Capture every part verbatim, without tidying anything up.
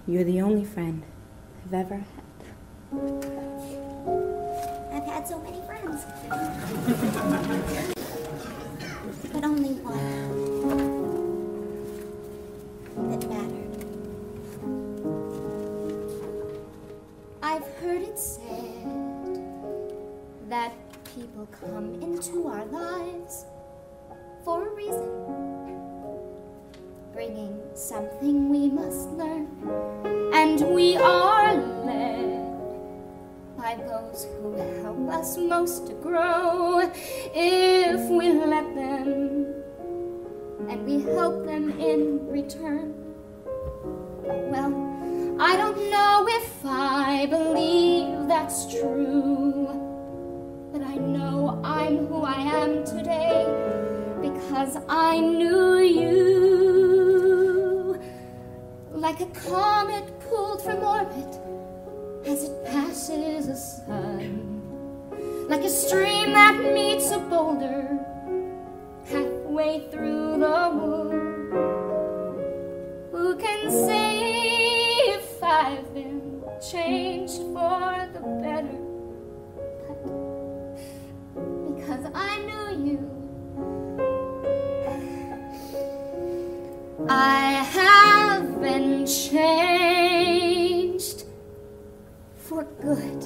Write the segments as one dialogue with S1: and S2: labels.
S1: You're the only friend I've ever had.
S2: I've had so many friends. But only one that mattered. I've heard it said that people come into our lives for a reason, bringing something we must learn, and we are led by those who help us most to grow if we let them, and we help them in return. Well, I don't know if I believe that's true, but I know I'm who I am today because I knew you. Like a comet pulled from orbit as it passes the sun, like a stream that meets a boulder halfway through the wood. Who can say if I've been changed for the better? But because I knew you, I have been changed for good.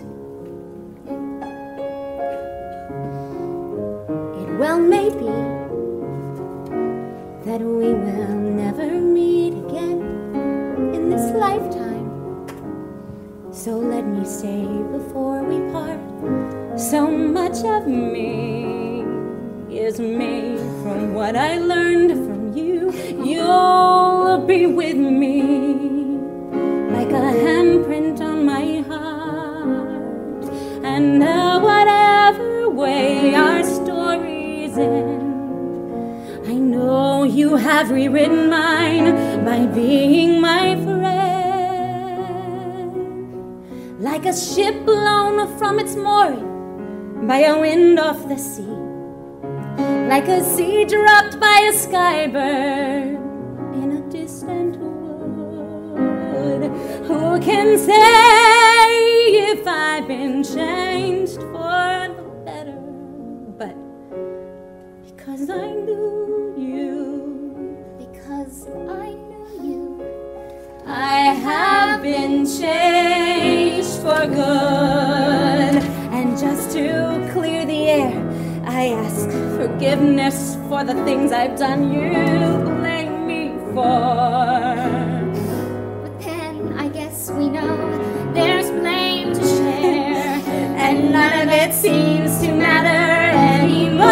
S1: It well may be that we will never meet again in this lifetime. So let me say before we part, so much of me is made from what I learned from you. You'll be with me like a handprint on my heart, and now whatever way our stories end, I know you have rewritten mine by being my friend. Like a ship blown from its mooring by a wind off the sea, like a seed dropped by a skybird in a distant wood. Who can say if I've been changed for the better? But because I knew you,
S2: because I knew you,
S1: I have been changed for good. And just to clear the air, I ask forgiveness for the things I've done you blame me for.
S2: But then I guess we know there's blame to share,
S1: And none of it seems to matter anymore.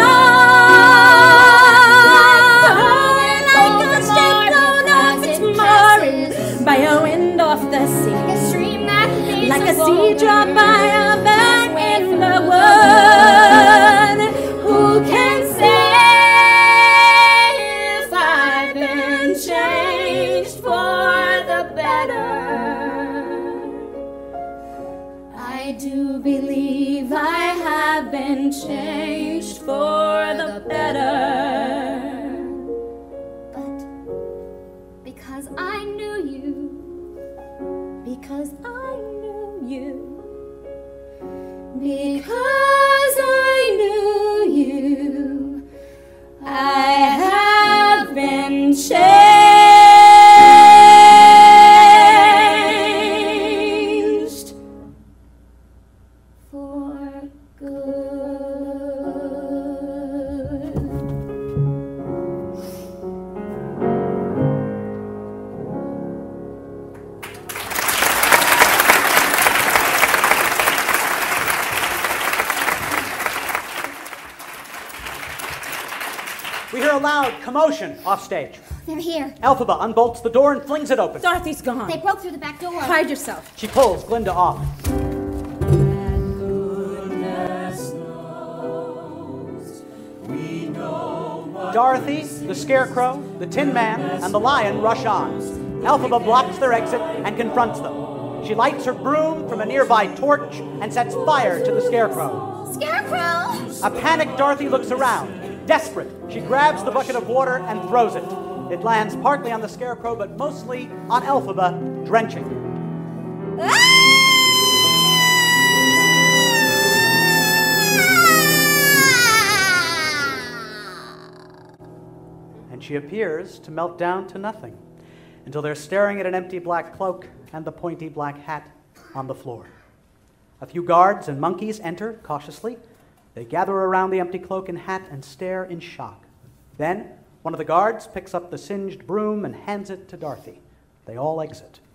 S1: Like a ship blown off its mooring by a wind off the sea,
S2: like a stream that leads
S1: like a
S2: a
S1: seed dropped by a bird in the wood. Who can say if I've been changed for the better? I do believe I have been changed for the better.
S2: but because I knew you,
S1: Because I knew you. Because I knew you, I have been changed
S2: for
S1: good.
S3: We hear a loud commotion off stage.
S2: they're here.
S3: Elphaba unbolts the door and flings it open.
S1: Dorothy's gone.
S2: They broke through the back door.
S1: Hide yourself.
S3: She pulls Glinda off. Dorothy, the Scarecrow, the Tin Man, and the Lion rush on. Elphaba blocks their exit and confronts them. She lights her broom from a nearby torch and sets fire to the Scarecrow.
S2: Scarecrow!
S3: A panicked Dorothy looks around. Desperate, she grabs the bucket of water and throws it. It lands partly on the Scarecrow, but mostly on Elphaba, drenching. And she appears to melt down to nothing until they're staring at an empty black cloak and the pointy black hat on the floor. A few guards and monkeys enter cautiously. They gather around the empty cloak and hat and stare in shock. Then one of the guards picks up the singed broom and hands it to Dorothy. They all exit.